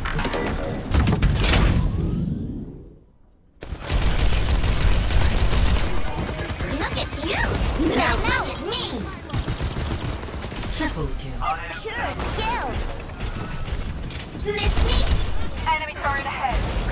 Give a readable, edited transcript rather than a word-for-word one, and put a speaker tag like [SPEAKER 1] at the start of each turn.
[SPEAKER 1] Look at you! Now it's me!
[SPEAKER 2] Triple kill.
[SPEAKER 1] Pure skill! Miss me?
[SPEAKER 3] Enemy turret ahead.